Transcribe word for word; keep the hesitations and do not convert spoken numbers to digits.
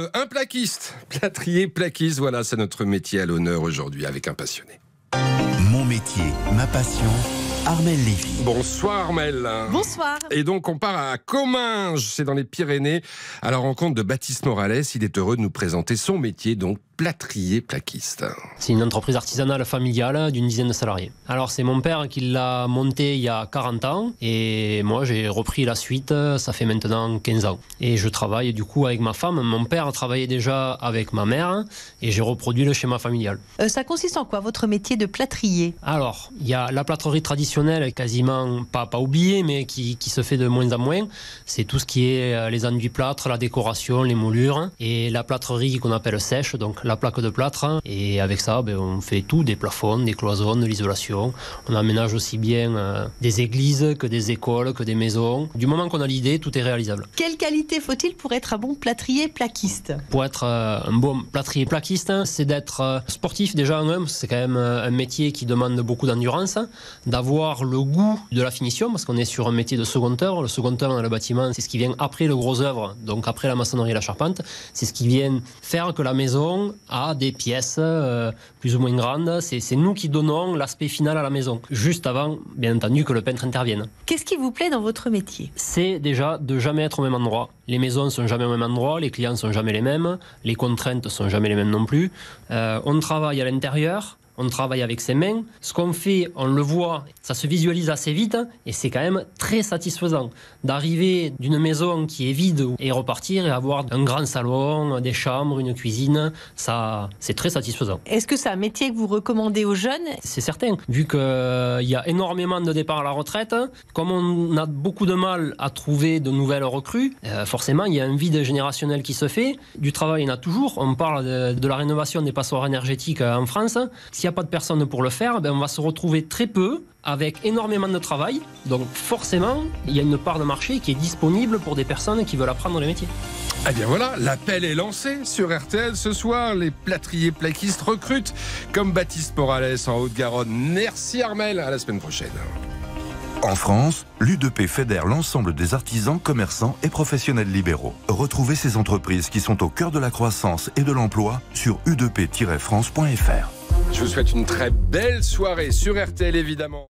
euh, un plaquiste, plâtrier plaquiste, voilà, c'est notre métier à l'honneur aujourd'hui avec un passionné. Mon métier, ma passion, Armelle Lévy. Bonsoir Armelle. Bonsoir. Et donc on part à Comminges, c'est dans les Pyrénées, à la rencontre de Baptiste Morales. Il est heureux de nous présenter son métier, donc plâtrier plaquiste. C'est une entreprise artisanale familiale d'une dizaine de salariés. Alors c'est mon père qui l'a montée il y a quarante ans et moi j'ai repris la suite, ça fait maintenant quinze ans. Et je travaille du coup avec ma femme. Mon père travaillait déjà avec ma mère et j'ai reproduit le schéma familial. Euh, ça consiste en quoi votre métier de plâtrier? Alors, il y a la plâtrerie traditionnelle, quasiment pas, pas oubliée, mais qui, qui se fait de moins en moins. C'est tout ce qui est les enduits plâtres, la décoration, les moulures et la plâtrerie qu'on appelle sèche, donc la plaque de plâtre. Et avec ça, ben, on fait tout, des plafonds, des cloisons, de l'isolation. On aménage aussi bien euh, des églises que des écoles, que des maisons. Du moment qu'on a l'idée, tout est réalisable. Quelle qualité faut-il pour être un bon plâtrier plaquiste? Pour être euh, un bon plâtrier plaquiste, c'est d'être euh, sportif déjà en un, c'est quand même euh, un métier qui demande beaucoup d'endurance, d'avoir le goût de la finition, parce qu'on est sur un métier de second œuvre. Le second œuvre dans le bâtiment, c'est ce qui vient après le gros œuvre, donc après la maçonnerie et la charpente. C'est ce qui vient faire que la maison a des pièces euh, plus ou moins grandes. C'est, c'est nous qui donnons l'aspect final à la maison, juste avant, bien entendu, que le peintre intervienne. Qu'est-ce qui vous plaît dans votre métier? C'est déjà de jamais être au même endroit. Les maisons ne sont jamais au même endroit, les clients ne sont jamais les mêmes, les contraintes ne sont jamais les mêmes non plus. Euh, on travaille à l'intérieur. On travaille avec ses mains. Ce qu'on fait, on le voit, ça se visualise assez vite et c'est quand même très satisfaisant d'arriver d'une maison qui est vide et repartir et avoir un grand salon, des chambres, une cuisine. Ça, c'est très satisfaisant. Est-ce que c'est un métier que vous recommandez aux jeunes? C'est certain. Vu qu'il euh, y a énormément de départs à la retraite, comme on a beaucoup de mal à trouver de nouvelles recrues, euh, forcément, il y a un vide générationnel qui se fait. Du travail, il y en a toujours. On parle de, de la rénovation des passoires énergétiques en France. Si S'il n'y a pas de personne pour le faire, ben on va se retrouver très peu avec énormément de travail. Donc forcément, il y a une part de marché qui est disponible pour des personnes qui veulent apprendre les métiers. Eh bien voilà, l'appel est lancé sur R T L ce soir. Les plâtriers plaquistes recrutent comme Baptiste Morales en Haute-Garonne. Merci Armelle, à la semaine prochaine. En France, l'U deux P fédère l'ensemble des artisans, commerçants et professionnels libéraux. Retrouvez ces entreprises qui sont au cœur de la croissance et de l'emploi sur u deux p tiret france point f r. Je vous souhaite une très belle soirée sur R T L évidemment.